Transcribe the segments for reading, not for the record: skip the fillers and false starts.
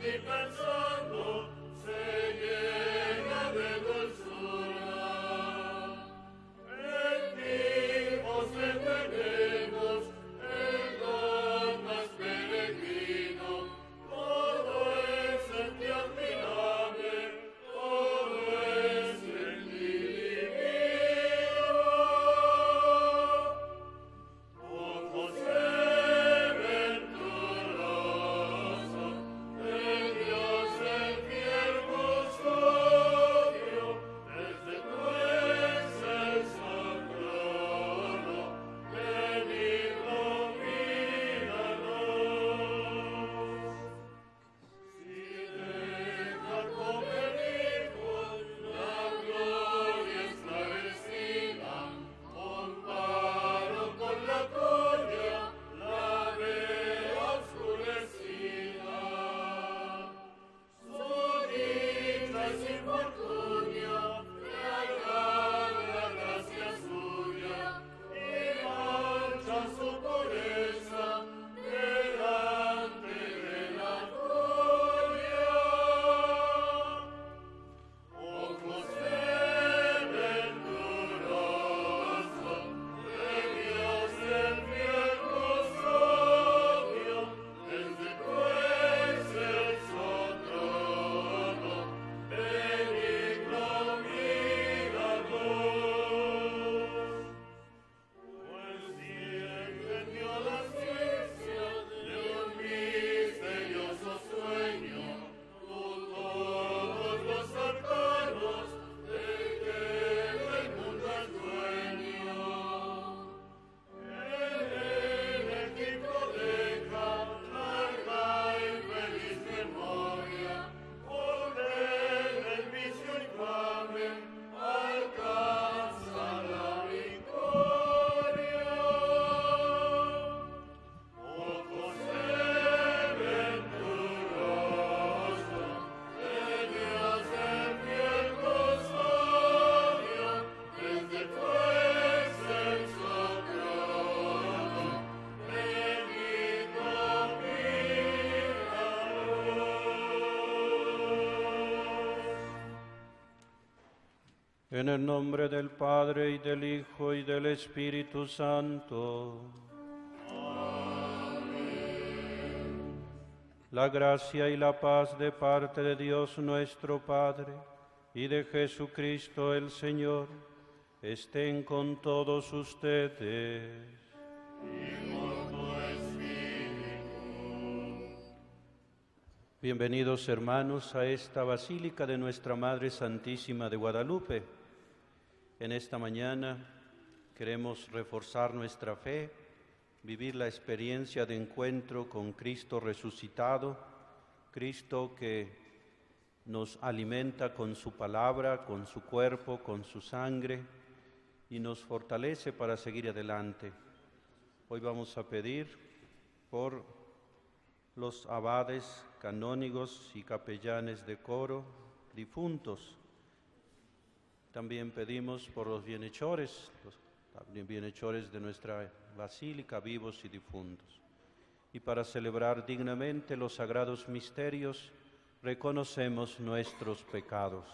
En el nombre del Padre, y del Hijo, y del Espíritu Santo. Amén. La gracia y la paz de parte de Dios nuestro Padre, y de Jesucristo el Señor, estén con todos ustedes. Y con tu espíritu. Bienvenidos, hermanos, a esta Basílica de Nuestra Madre Santísima de Guadalupe. En esta mañana queremos reforzar nuestra fe, vivir la experiencia de encuentro con Cristo resucitado, Cristo que nos alimenta con su palabra, con su cuerpo, con su sangre y nos fortalece para seguir adelante. Hoy vamos a pedir por los abades, canónigos y capellanes de coro difuntos. También pedimos por los bienhechores, de nuestra basílica, vivos y difuntos. Y para celebrar dignamente los sagrados misterios, reconocemos nuestros pecados.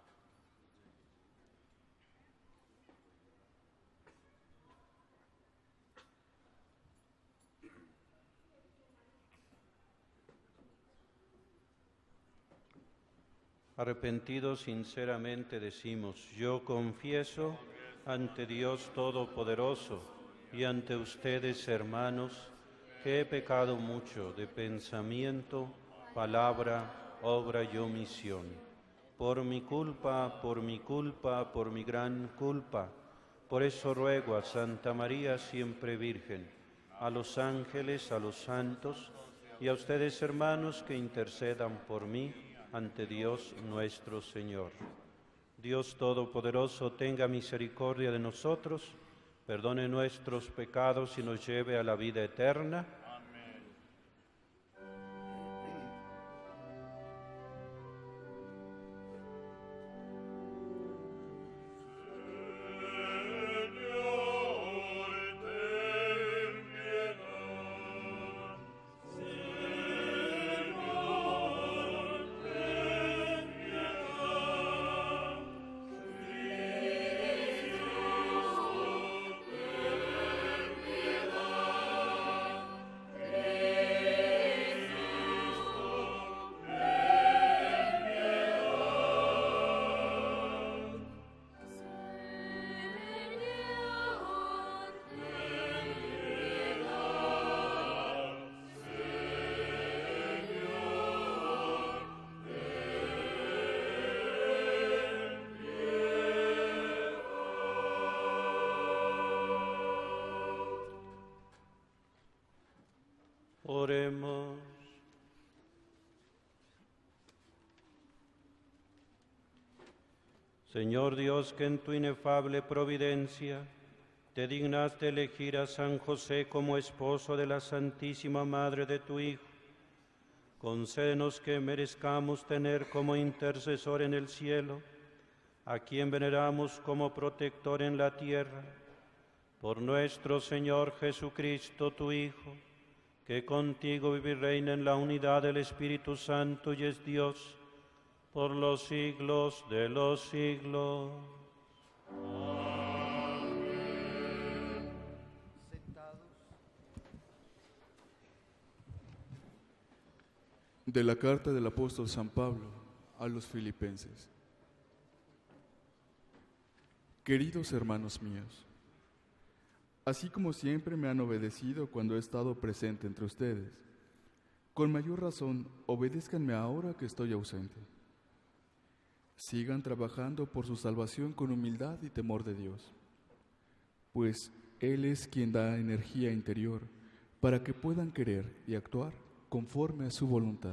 Arrepentidos sinceramente decimos: yo confieso ante Dios Todopoderoso y ante ustedes, hermanos, que he pecado mucho de pensamiento, palabra, obra y omisión. Por mi culpa, por mi gran culpa. Por eso ruego a Santa María siempre Virgen, a los ángeles, a los santos y a ustedes, hermanos, que intercedan por mí ante Dios nuestro Señor. Dios Todopoderoso, tenga misericordia de nosotros, perdone nuestros pecados y nos lleve a la vida eterna. Amén. Señor, ten piedad. Señor, Oremos. Señor Dios, que en tu inefable providencia te dignaste elegir a San José como esposo de la Santísima Madre de tu Hijo, concédenos que merezcamos tener como intercesor en el cielo a quien veneramos como protector en la tierra, por nuestro Señor Jesucristo, tu Hijo, que contigo vive y reina en la unidad del Espíritu Santo y es Dios por los siglos de los siglos. Amén. Sentados. De la carta del apóstol San Pablo a los filipenses. Queridos hermanos míos, así como siempre me han obedecido cuando he estado presente entre ustedes, con mayor razón obedézcanme ahora que estoy ausente. Sigan trabajando por su salvación con humildad y temor de Dios, pues Él es quien da energía interior para que puedan querer y actuar conforme a su voluntad.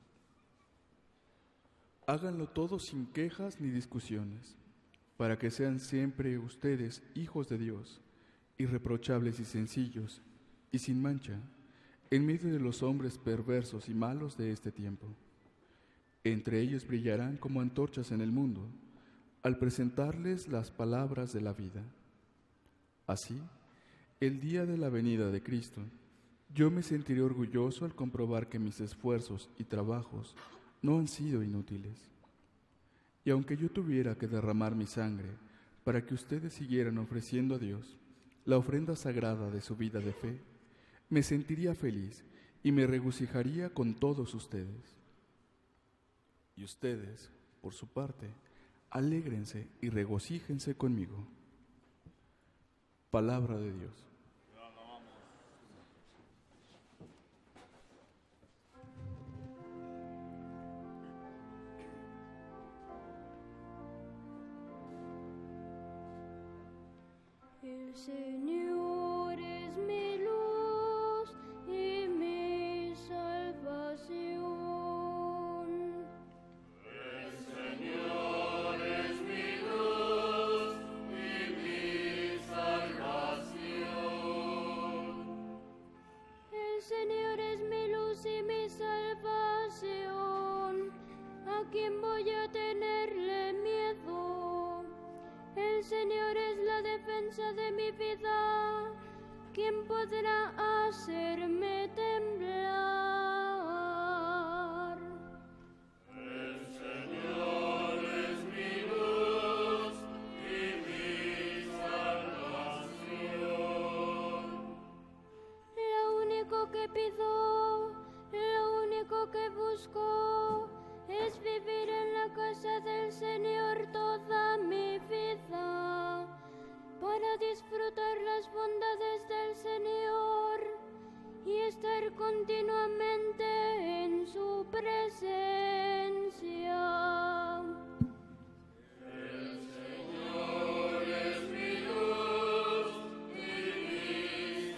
Háganlo todo sin quejas ni discusiones, para que sean siempre ustedes hijos de Dios, irreprochables y sencillos, y sin mancha, en medio de los hombres perversos y malos de este tiempo. Entre ellos brillarán como antorchas en el mundo, al presentarles las palabras de la vida. Así, el día de la venida de Cristo, yo me sentiré orgulloso al comprobar que mis esfuerzos y trabajos no han sido inútiles. Y aunque yo tuviera que derramar mi sangre para que ustedes siguieran ofreciendo a Dios la ofrenda sagrada de su vida de fe, me sentiría feliz y me regocijaría con todos ustedes. Y ustedes, por su parte, alégrense y regocíjense conmigo. Palabra de Dios. El Señor es mi luz y mi salvación. El Señor es mi luz y mi salvación. El Señor es mi luz y mi salvación. ¿A quién voy a tenerle miedo? El Señor es la defensa de mi vida. ¿Quién podrá hacerme temblar? El Señor es mi luz y mi salvación. Lo único que pido, lo único que busco, es vivir en la casa del Señor toda mi vida, para disfrutar las bondades del Señor y estar continuamente en su presencia. El Señor es mi luz y mi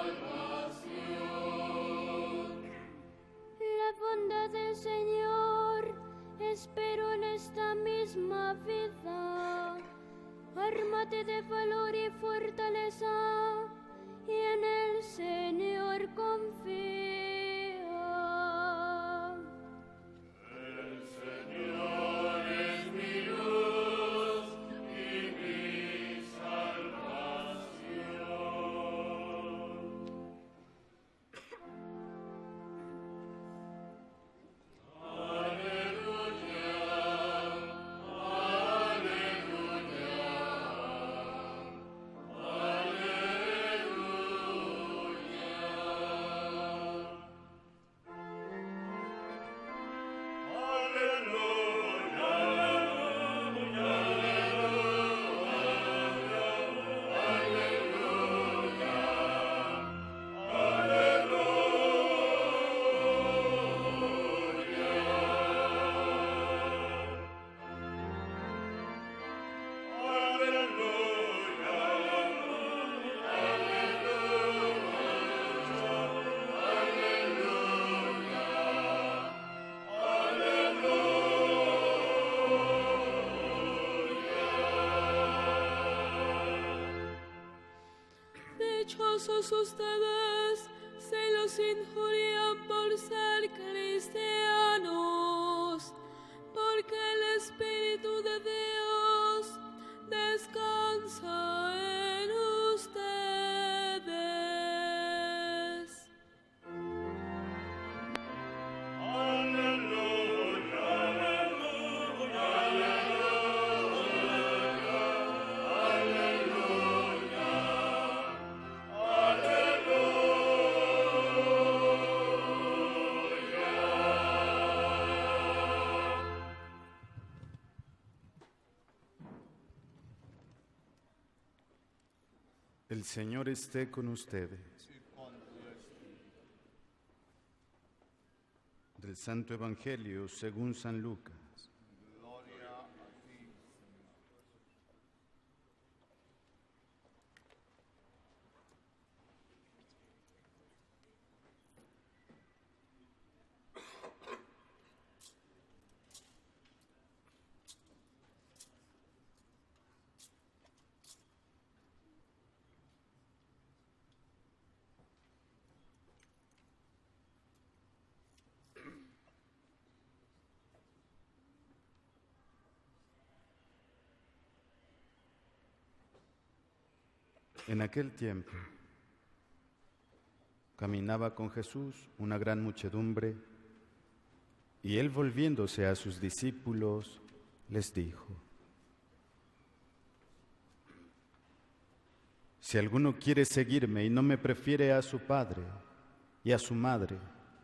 salvación. La bondad del Señor espero en esta misma vida. Ármate de valor y fortaleza, y en el Señor confía. El Señor es mi luz y mi salvación. dichosos ustedes si los injurian por ser cristianos, porque el Espíritu de Dios descansa en ustedes. Aleluya, aleluya, aleluya, El Señor esté con ustedes. Del Santo Evangelio según San Lucas. En aquel tiempo caminaba con Jesús una gran muchedumbre, y él, volviéndose a sus discípulos, les dijo: Si alguno quiere seguirme y no me prefiere a su padre y a su madre,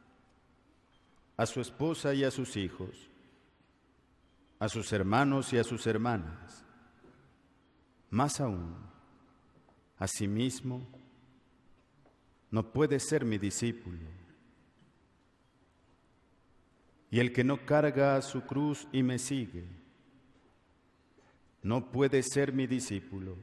a su esposa y a sus hijos, a sus hermanos y a sus hermanas, más aún, a sí mismo, no puede ser mi discípulo. Y el que no carga a su cruz y me sigue, no puede ser mi discípulo.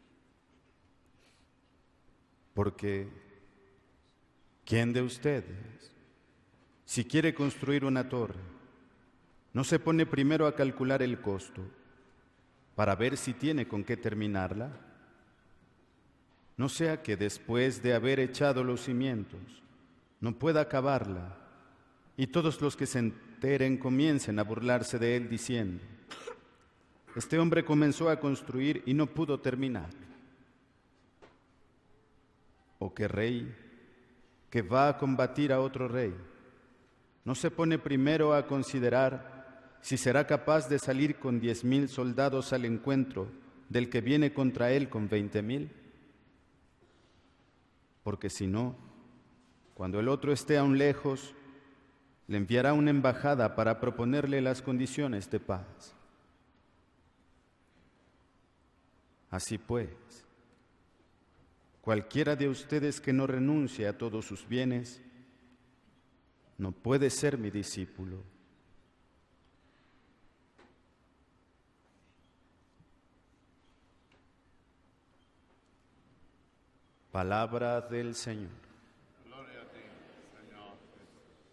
Porque, ¿quién de ustedes, si quiere construir una torre, no se pone primero a calcular el costo para ver si tiene con qué terminarla? No sea que después de haber echado los cimientos no pueda acabarla, y todos los que se enteren comiencen a burlarse de él diciendo: este hombre comenzó a construir y no pudo terminar. ¿O qué rey que va a combatir a otro rey no se pone primero a considerar si será capaz de salir con 10,000 soldados al encuentro del que viene contra él con 20,000? Porque si no, cuando el otro esté aún lejos, le enviará una embajada para proponerle las condiciones de paz. Así pues, cualquiera de ustedes que no renuncie a todos sus bienes, no puede ser mi discípulo. Palabra del Señor. Gloria a ti, Señor Jesús.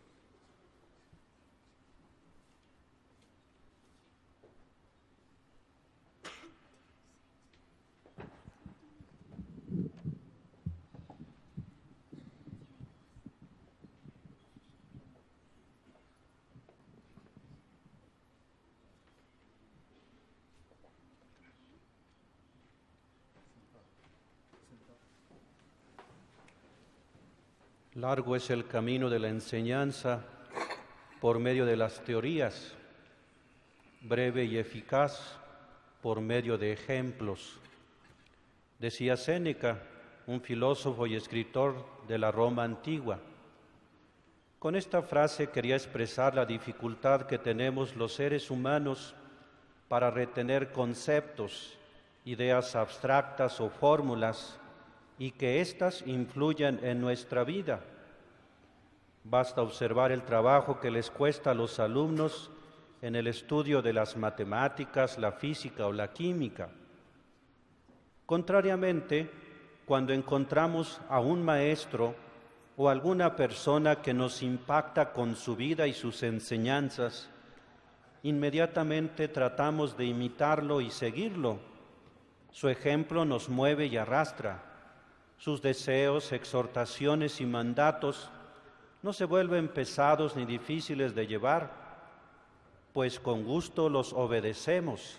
Largo es el camino de la enseñanza por medio de las teorías, breve y eficaz por medio de ejemplos. Decía Séneca, un filósofo y escritor de la Roma antigua. Con esta frase quería expresar la dificultad que tenemos los seres humanos para retener conceptos, ideas abstractas o fórmulas, y que éstas influyan en nuestra vida. Basta observar el trabajo que les cuesta a los alumnos en el estudio de las matemáticas, la física o la química. Contrariamente, cuando encontramos a un maestro o alguna persona que nos impacta con su vida y sus enseñanzas, inmediatamente tratamos de imitarlo y seguirlo. Su ejemplo nos mueve y arrastra. Sus deseos, exhortaciones y mandatos no se vuelven pesados ni difíciles de llevar, pues con gusto los obedecemos.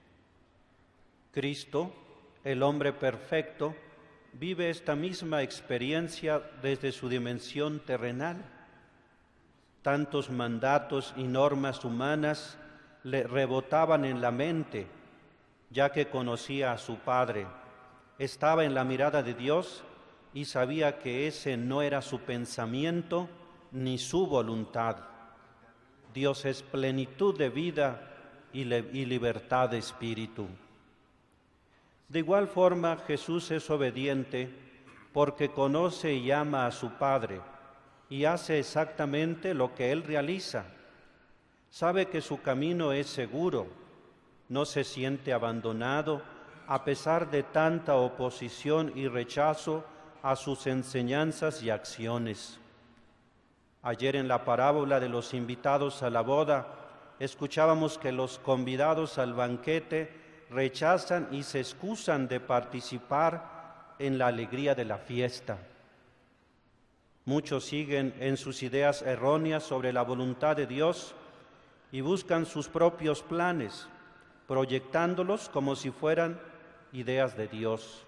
Cristo, el hombre perfecto, vive esta misma experiencia desde su dimensión terrenal. Tantos mandatos y normas humanas le rebotaban en la mente, ya que conocía a su Padre. Estaba en la mirada de Dios y sabía que ese no era su pensamiento ni su voluntad. Dios es plenitud de vida y libertad de espíritu. De igual forma, Jesús es obediente porque conoce y ama a su Padre y hace exactamente lo que Él realiza. Sabe que su camino es seguro, no se siente abandonado a pesar de tanta oposición y rechazo a sus enseñanzas y acciones. Ayer en la parábola de los invitados a la boda, escuchábamos que los convidados al banquete rechazan y se excusan de participar en la alegría de la fiesta. Muchos siguen en sus ideas erróneas sobre la voluntad de Dios y buscan sus propios planes, proyectándolos como si fueran ideas de Dios.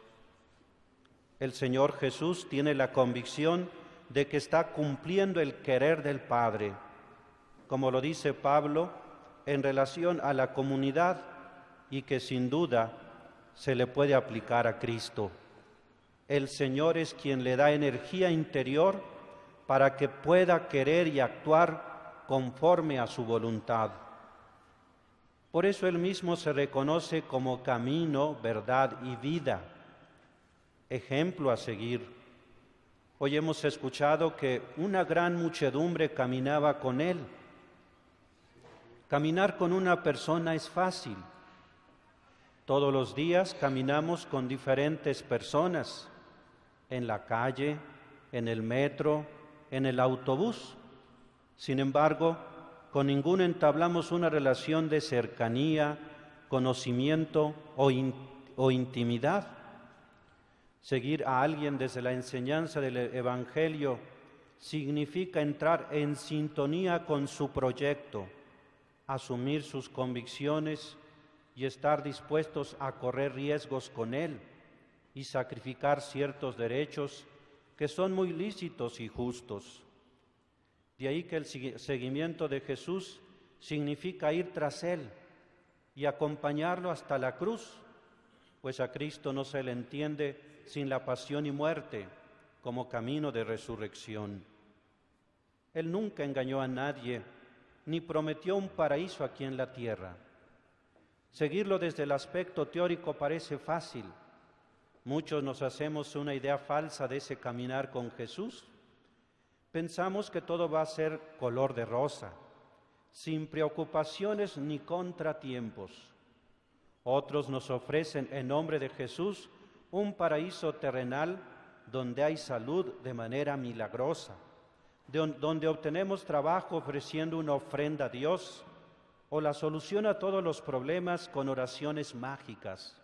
El Señor Jesús tiene la convicción de que está cumpliendo el querer del Padre, como lo dice Pablo en relación a la comunidad y que sin duda se le puede aplicar a Cristo. El Señor es quien le da energía interior para que pueda querer y actuar conforme a su voluntad. Por eso Él mismo se reconoce como camino, verdad y vida, ejemplo a seguir. Hoy hemos escuchado que una gran muchedumbre caminaba con Él. Caminar con una persona es fácil. Todos los días caminamos con diferentes personas, en la calle, en el metro, en el autobús. Sin embargo, con ninguno entablamos una relación de cercanía, conocimiento o intimidad. Seguir a alguien desde la enseñanza del Evangelio significa entrar en sintonía con su proyecto, asumir sus convicciones y estar dispuestos a correr riesgos con Él y sacrificar ciertos derechos que son muy lícitos y justos. De ahí que el seguimiento de Jesús significa ir tras Él y acompañarlo hasta la cruz, pues a Cristo no se le entiende sin la pasión y muerte como camino de resurrección. Él nunca engañó a nadie, ni prometió un paraíso aquí en la tierra. Seguirlo desde el aspecto teórico parece fácil. Muchos nos hacemos una idea falsa de ese caminar con Jesús. Pensamos que todo va a ser color de rosa, sin preocupaciones ni contratiempos. Otros nos ofrecen en nombre de Jesús un paraíso terrenal donde hay salud de manera milagrosa, donde obtenemos trabajo ofreciendo una ofrenda a Dios, o la solución a todos los problemas con oraciones mágicas.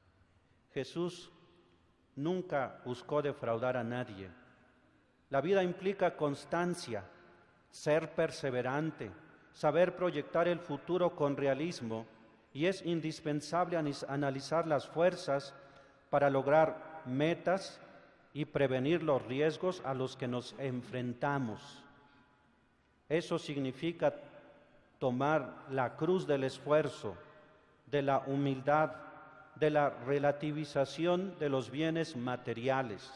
Jesús nunca buscó defraudar a nadie. La vida implica constancia, ser perseverante, saber proyectar el futuro con realismo, y es indispensable analizar las fuerzas para lograr metas y prevenir los riesgos a los que nos enfrentamos. Eso significa tomar la cruz del esfuerzo, de la humildad, de la relativización de los bienes materiales,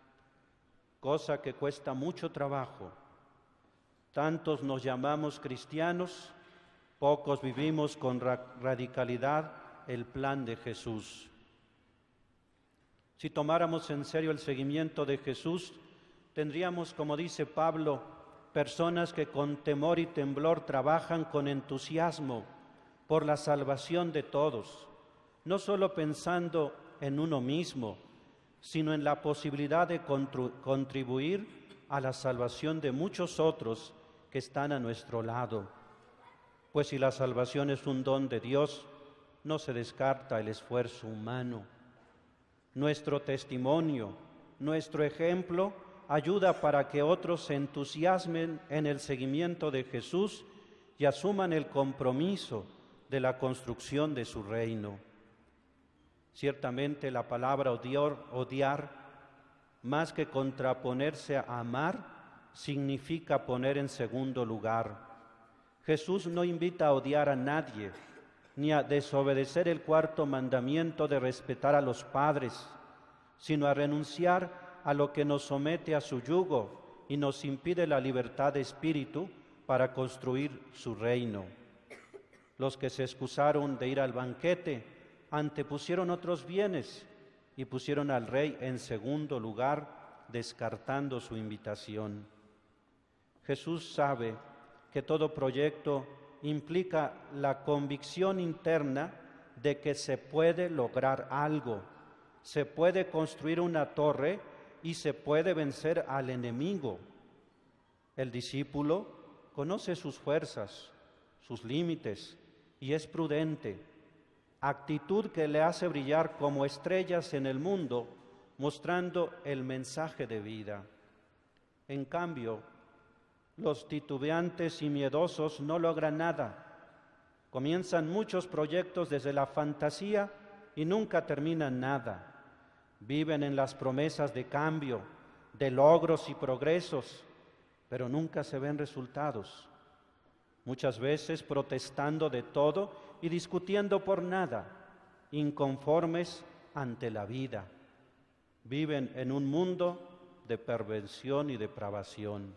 cosa que cuesta mucho trabajo. Tantos nos llamamos cristianos, pocos vivimos con radicalidad el plan de Jesús. Si tomáramos en serio el seguimiento de Jesús, tendríamos, como dice Pablo, personas que con temor y temblor trabajan con entusiasmo por la salvación de todos, no solo pensando en uno mismo, sino en la posibilidad de contribuir a la salvación de muchos otros que están a nuestro lado. Pues si la salvación es un don de Dios, no se descarta el esfuerzo humano. Nuestro testimonio, nuestro ejemplo ayuda para que otros se entusiasmen en el seguimiento de Jesús y asuman el compromiso de la construcción de su reino. Ciertamente la palabra odiar, más que contraponerse a amar, significa poner en segundo lugar. Jesús no invita a odiar a nadie, ni a desobedecer el cuarto mandamiento de respetar a los padres, sino a renunciar a lo que nos somete a su yugo y nos impide la libertad de espíritu para construir su reino. Los que se excusaron de ir al banquete antepusieron otros bienes y pusieron al rey en segundo lugar, descartando su invitación. Jesús sabe que todo proyecto implica la convicción interna de que se puede lograr algo, se puede construir una torre y se puede vencer al enemigo. El discípulo conoce sus fuerzas, sus límites y es prudente, actitud que le hace brillar como estrellas en el mundo, mostrando el mensaje de vida. En cambio, los titubeantes y miedosos no logran nada. Comienzan muchos proyectos desde la fantasía y nunca terminan nada. Viven en las promesas de cambio, de logros y progresos, pero nunca se ven resultados. Muchas veces protestando de todo y discutiendo por nada, inconformes ante la vida. Viven en un mundo de perversión y depravación.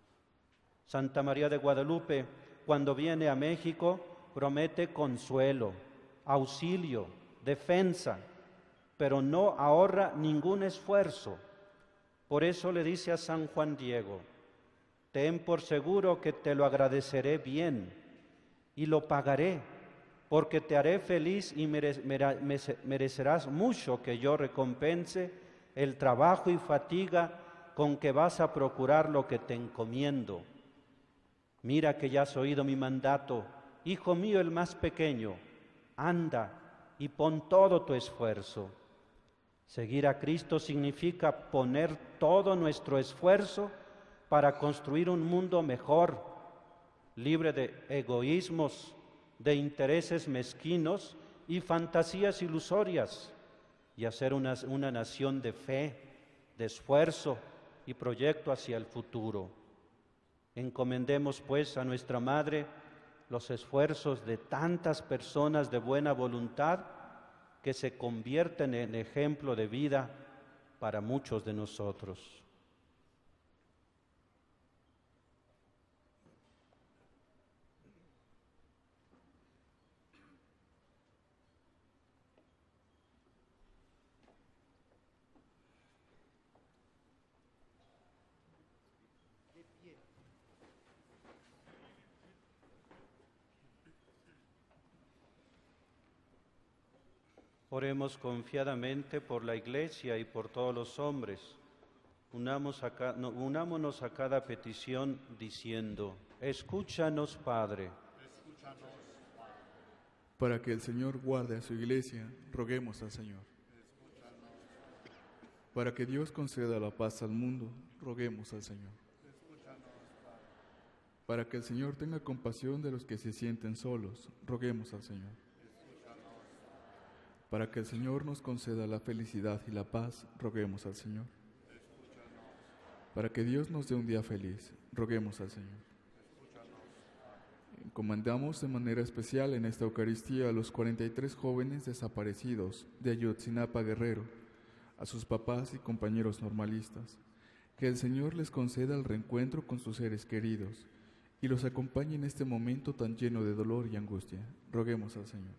Santa María de Guadalupe, cuando viene a México, promete consuelo, auxilio, defensa, pero no ahorra ningún esfuerzo. Por eso le dice a San Juan Diego: ten por seguro que te lo agradeceré bien y lo pagaré, porque te haré feliz y merecerás mucho que yo recompense el trabajo y fatiga con que vas a procurar lo que te encomiendo. Mira que ya has oído mi mandato, hijo mío el más pequeño, anda y pon todo tu esfuerzo. Seguir a Cristo significa poner todo nuestro esfuerzo para construir un mundo mejor, libre de egoísmos, de intereses mezquinos y fantasías ilusorias, y hacer una nación de fe, de esfuerzo y proyecto hacia el futuro. Encomendemos pues a nuestra Madre los esfuerzos de tantas personas de buena voluntad que se convierten en ejemplo de vida para muchos de nosotros. Oremos confiadamente por la Iglesia y por todos los hombres. Unámonos a cada petición diciendo: escúchanos, Padre. Para que el Señor guarde a su Iglesia, roguemos al Señor. Para que Dios conceda la paz al mundo, roguemos al Señor. Para que el Señor tenga compasión de los que se sienten solos, roguemos al Señor. Para que el Señor nos conceda la felicidad y la paz, roguemos al Señor. Para que Dios nos dé un día feliz, roguemos al Señor. Encomendamos de manera especial en esta Eucaristía a los 43 jóvenes desaparecidos de Ayotzinapa, Guerrero, a sus papás y compañeros normalistas. Que el Señor les conceda el reencuentro con sus seres queridos y los acompañe en este momento tan lleno de dolor y angustia. Roguemos al Señor.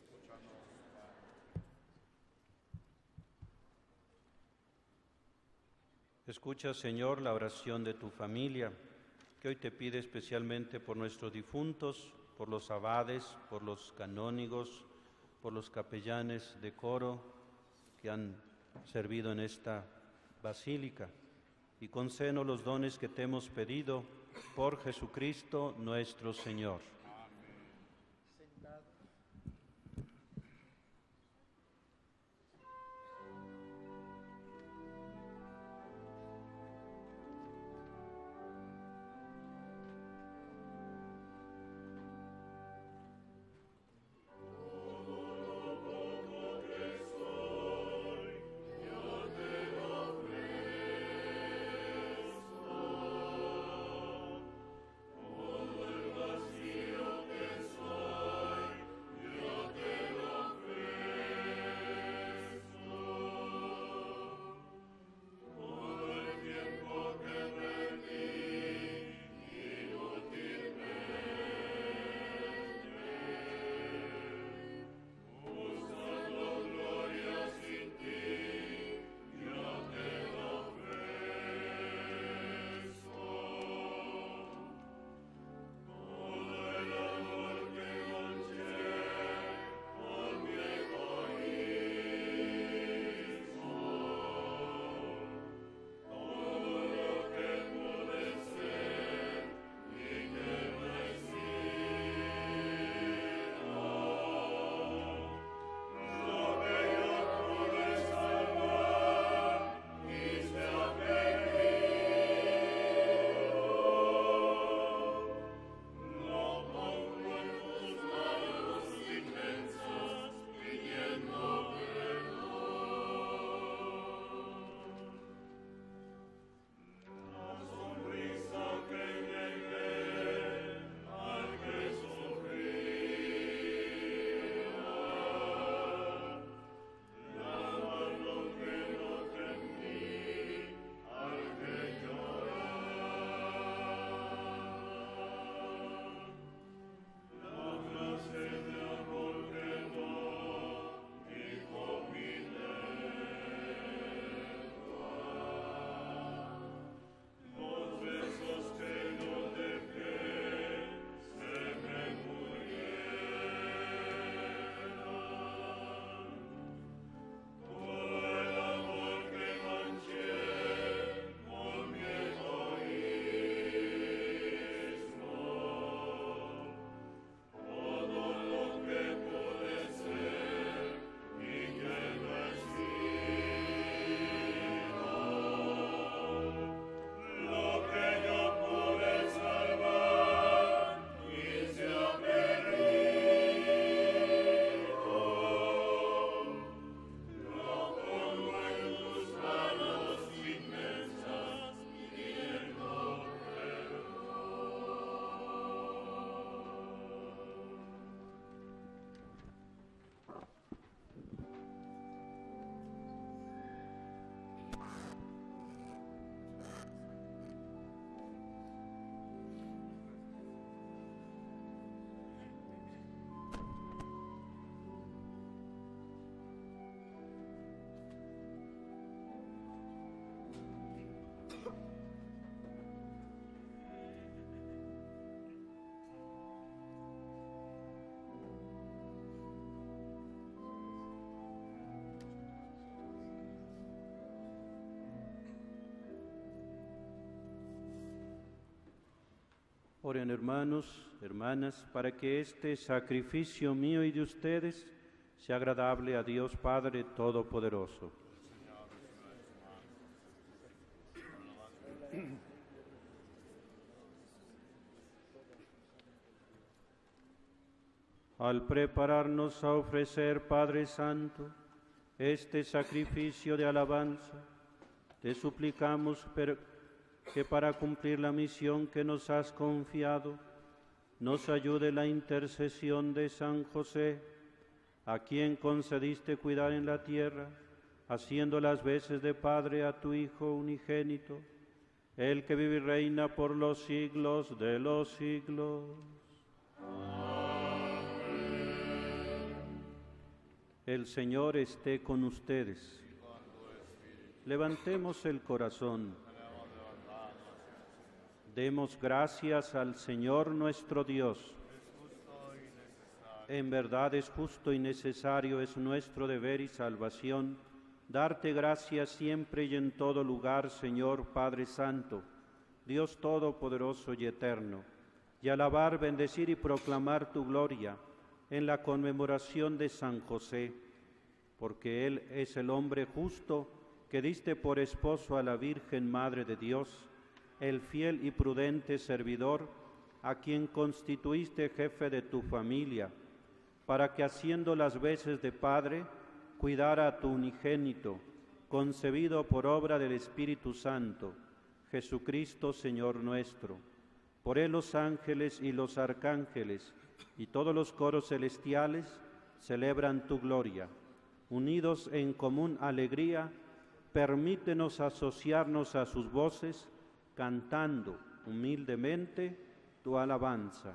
Escucha, Señor, la oración de tu familia, que hoy te pide especialmente por nuestros difuntos, por los abades, por los canónigos, por los capellanes de coro que han servido en esta basílica. Y concédenos los dones que te hemos pedido por Jesucristo nuestro Señor. Oren, hermanos, hermanas, para que este sacrificio mío y de ustedes sea agradable a Dios Padre Todopoderoso. Al prepararnos a ofrecer, Padre Santo, este sacrificio de alabanza, te suplicamos que para cumplir la misión que nos has confiado, nos ayude la intercesión de San José, a quien concediste cuidar en la tierra, haciendo las veces de Padre a tu Hijo unigénito, el que vive y reina por los siglos de los siglos. El Señor esté con ustedes. Levantemos el corazón. Demos gracias al Señor nuestro Dios. En verdad es justo y necesario, es nuestro deber y salvación, darte gracias siempre y en todo lugar, Señor Padre Santo, Dios Todopoderoso y Eterno, y alabar, bendecir y proclamar tu gloria en la conmemoración de San José, porque Él es el hombre justo que diste por esposo a la Virgen Madre de Dios, el fiel y prudente servidor, a quien constituiste jefe de tu familia, para que haciendo las veces de Padre, cuidara a tu unigénito, concebido por obra del Espíritu Santo, Jesucristo Señor nuestro. Por Él los ángeles y los arcángeles y todos los coros celestiales celebran tu gloria. Unidos en común alegría, permítenos asociarnos a sus voces, cantando humildemente tu alabanza.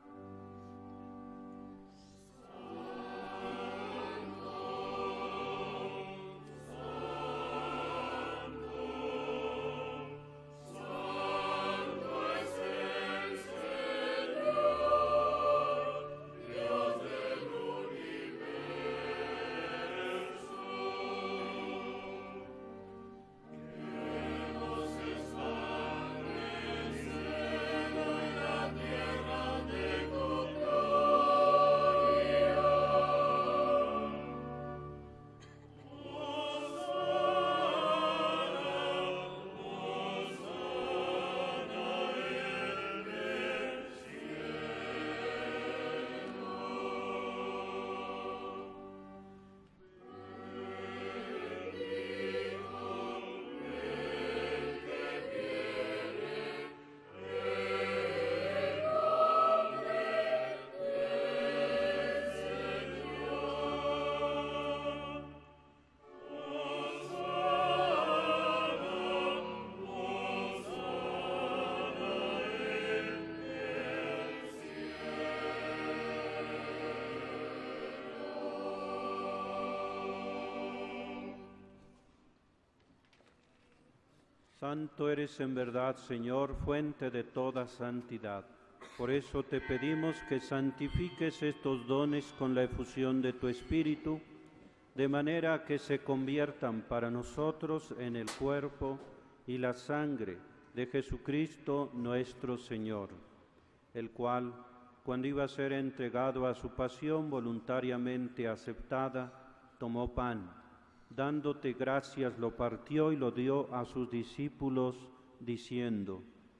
Santo eres en verdad, Señor, fuente de toda santidad. Por eso te pedimos que santifiques estos dones con la efusión de tu Espíritu, de manera que se conviertan para nosotros en el cuerpo y la sangre de Jesucristo nuestro Señor, el cual, cuando iba a ser entregado a su pasión voluntariamente aceptada, tomó pan, dándote gracias, lo partió y lo dio a sus discípulos, diciendo: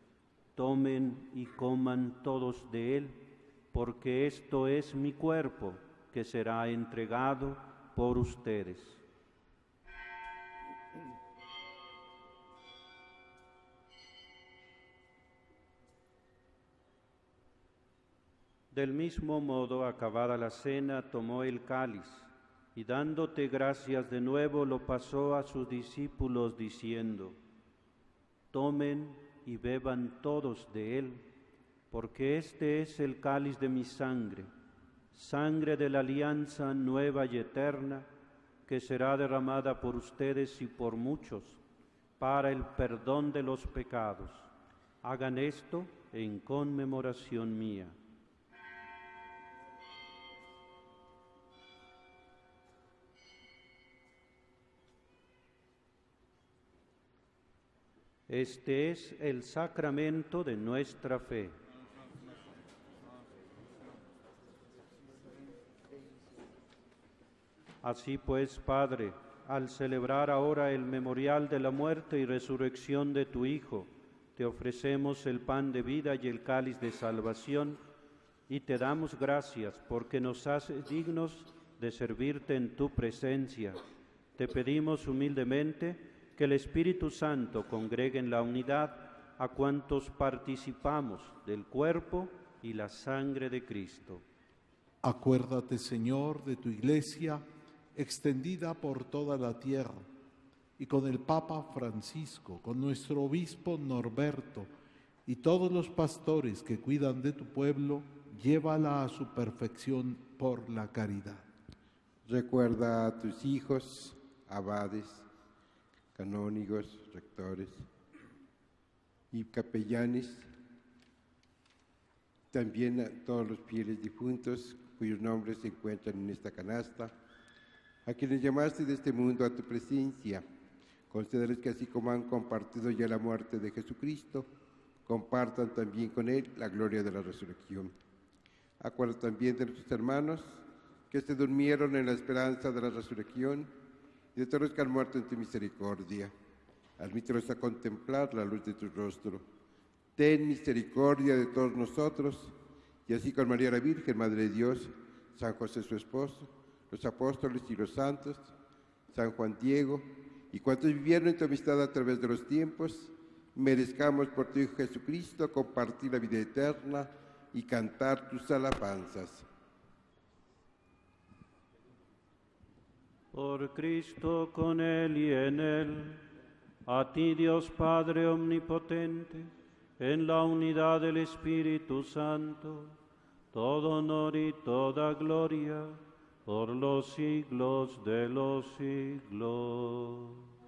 tomen y coman todos de él, porque esto es mi cuerpo, que será entregado por ustedes. Del mismo modo, acabada la cena, tomó el cáliz, y dándote gracias de nuevo, lo pasó a sus discípulos, diciendo: tomen y beban todos de él, porque este es el cáliz de mi sangre, sangre de la alianza nueva y eterna, que será derramada por ustedes y por muchos, para el perdón de los pecados. Hagan esto en conmemoración mía. Este es el sacramento de nuestra fe. Así pues, Padre, al celebrar ahora el memorial de la muerte y resurrección de tu Hijo, te ofrecemos el pan de vida y el cáliz de salvación, y te damos gracias porque nos haces dignos de servirte en tu presencia. Te pedimos humildemente que el Espíritu Santo congregue en la unidad a cuantos participamos del cuerpo y la sangre de Cristo. Acuérdate, Señor, de tu Iglesia, extendida por toda la tierra, y con el Papa Francisco, con nuestro obispo Norberto, y todos los pastores que cuidan de tu pueblo, llévala a su perfección por la caridad. Recuerda a tus hijos, abades, canónigos, rectores y capellanes, también a todos los fieles difuntos cuyos nombres se encuentran en esta canasta, a quienes llamaste de este mundo a tu presencia. Concédeles que así como han compartido ya la muerte de Jesucristo, compartan también con Él la gloria de la resurrección. Acuérdate también de nuestros hermanos que se durmieron en la esperanza de la resurrección y de todos los que han muerto en tu misericordia. Admítelos a contemplar la luz de tu rostro. Ten misericordia de todos nosotros, y así con María la Virgen, Madre de Dios, San José su esposo, los apóstoles y los santos, San Juan Diego, y cuantos vivieron en tu amistad a través de los tiempos, merezcamos por tu Hijo Jesucristo compartir la vida eterna y cantar tus alabanzas. Por Cristo, con Él y en Él, a ti Dios Padre Omnipotente, en la unidad del Espíritu Santo, todo honor y toda gloria, por los siglos de los siglos.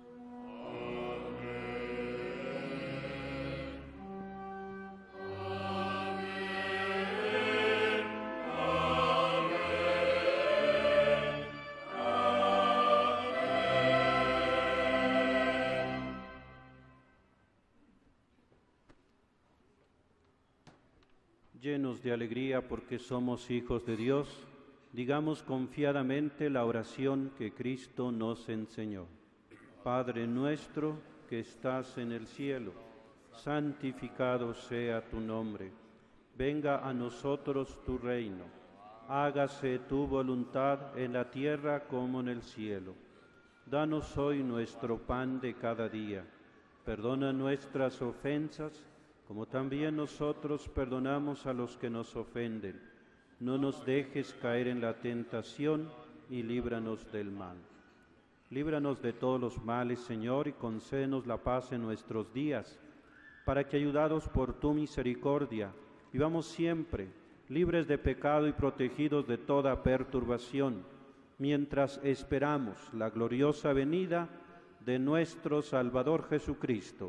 Llenos de alegría porque somos hijos de Dios, digamos confiadamente la oración que Cristo nos enseñó. Padre nuestro que estás en el cielo, santificado sea tu nombre. Venga a nosotros tu reino. Hágase tu voluntad en la tierra como en el cielo. Danos hoy nuestro pan de cada día. Perdona nuestras ofensas, como también nosotros perdonamos a los que nos ofenden. No nos dejes caer en la tentación y líbranos del mal. Líbranos de todos los males, Señor, y concédenos la paz en nuestros días, para que, ayudados por tu misericordia, vivamos siempre libres de pecado y protegidos de toda perturbación, mientras esperamos la gloriosa venida de nuestro Salvador Jesucristo.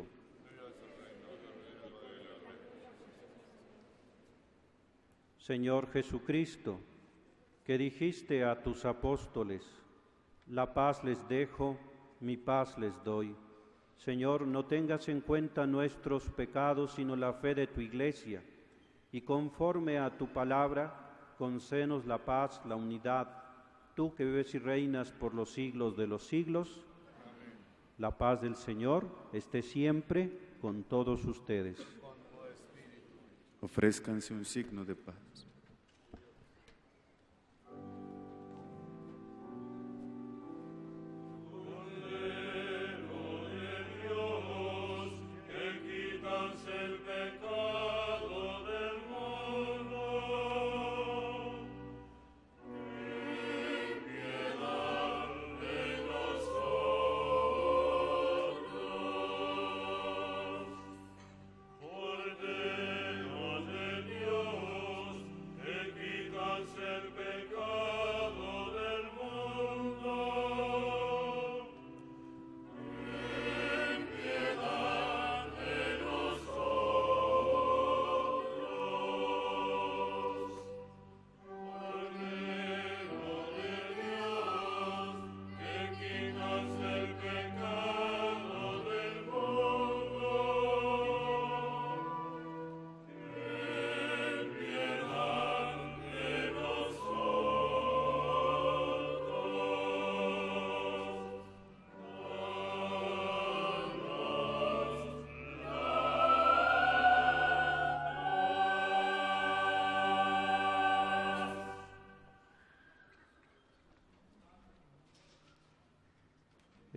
Señor Jesucristo, que dijiste a tus apóstoles, la paz les dejo, mi paz les doy. Señor, no tengas en cuenta nuestros pecados, sino la fe de tu Iglesia, y conforme a tu palabra, concédenos la paz, la unidad, tú que vives y reinas por los siglos de los siglos. Amén. La paz del Señor esté siempre con todos ustedes. Ofrézcanse un signo de paz.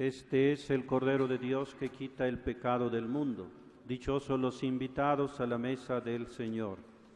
Este es el Cordero de Dios que quita el pecado del mundo. Dichosos los invitados a la mesa del Señor.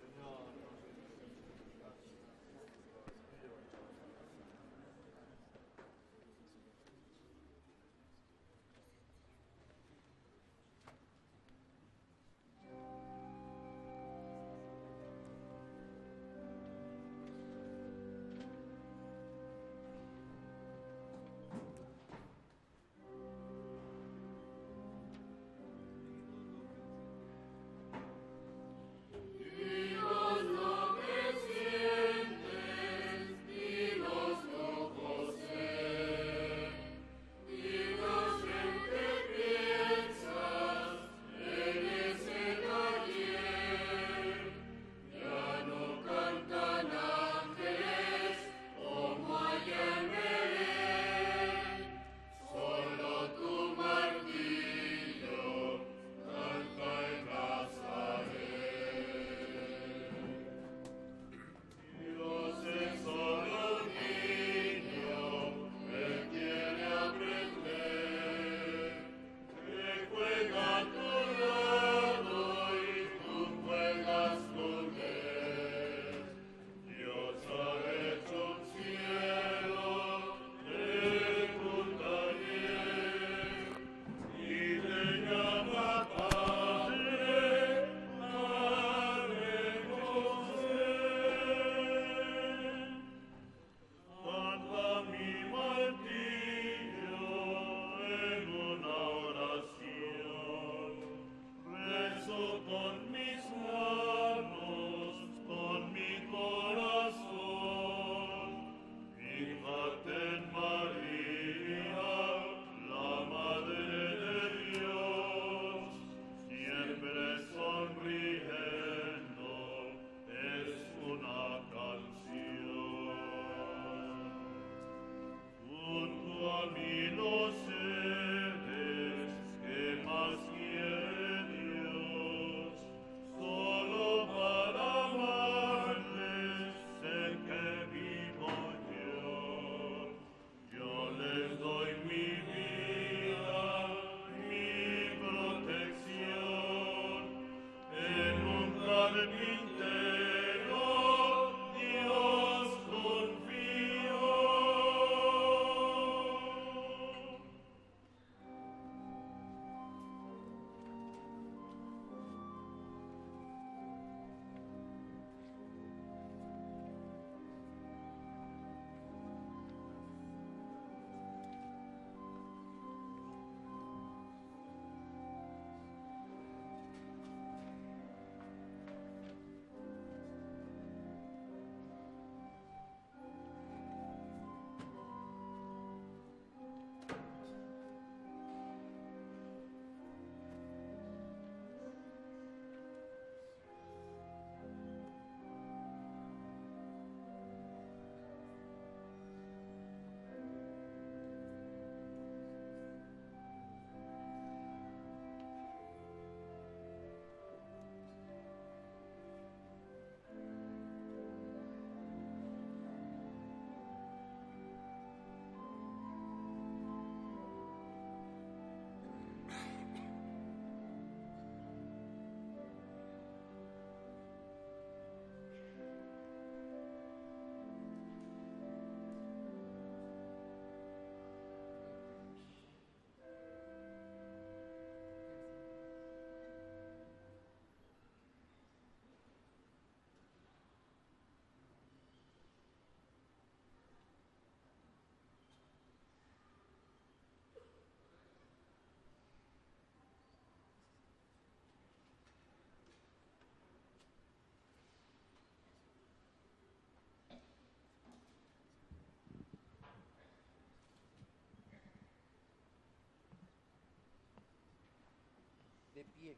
De pie.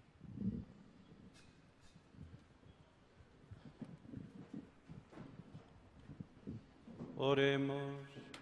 Oremos.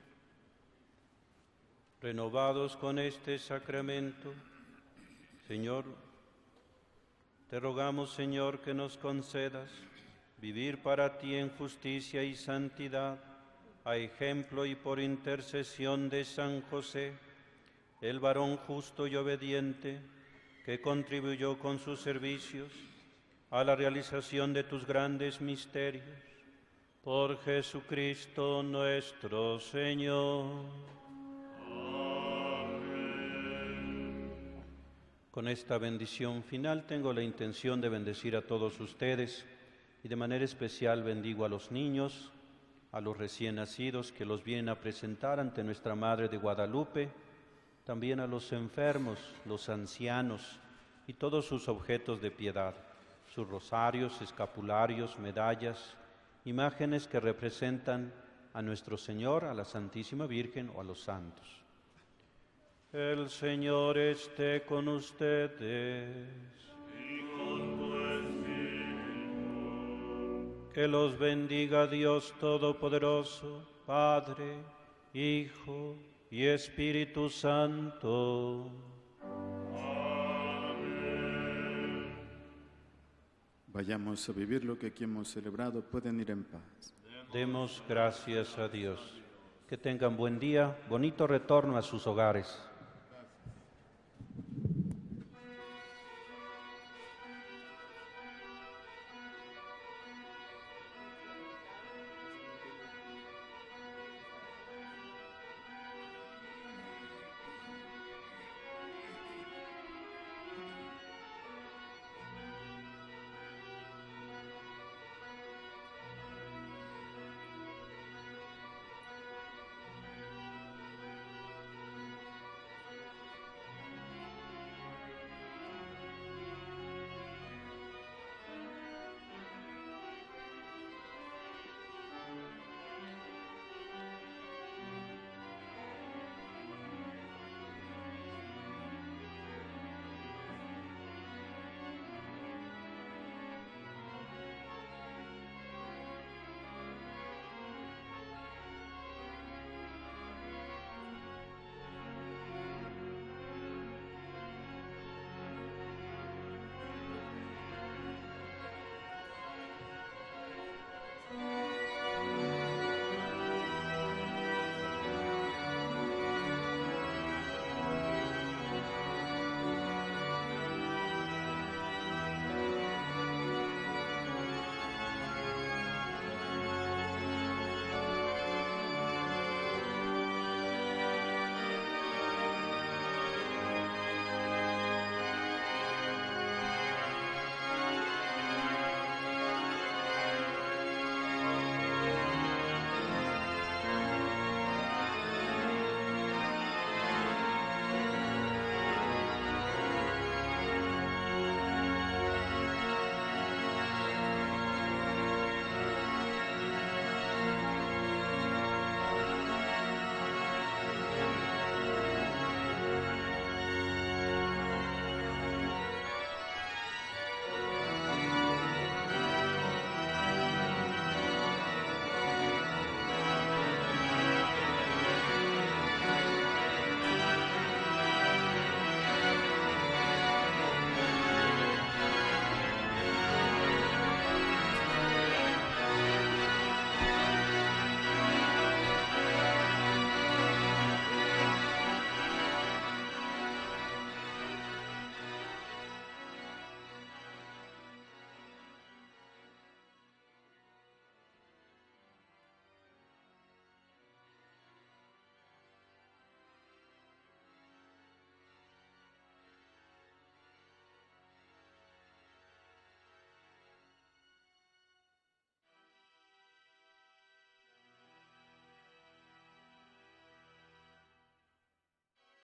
Renovados con este sacramento, Señor, te rogamos, Señor, que nos concedas vivir para ti en justicia y santidad, a ejemplo y por intercesión de San José, el varón justo y obediente, que contribuyó con sus servicios a la realización de tus grandes misterios, por Jesucristo nuestro Señor. Con esta bendición final tengo la intención de bendecir a todos ustedes y de manera especial bendigo a los niños, a los recién nacidos que los vienen a presentar ante nuestra Madre de Guadalupe, también a los enfermos, los ancianos y todos sus objetos de piedad, sus rosarios, escapularios, medallas, imágenes que representan a nuestro Señor, a la Santísima Virgen o a los santos. El Señor esté con ustedes. Y con tu espíritu. Que los bendiga Dios Todopoderoso, Padre, Hijo y Espíritu Santo. Amén. Vayamos a vivir lo que aquí hemos celebrado. Pueden ir en paz. Demos gracias a Dios. Que tengan buen día, bonito retorno a sus hogares.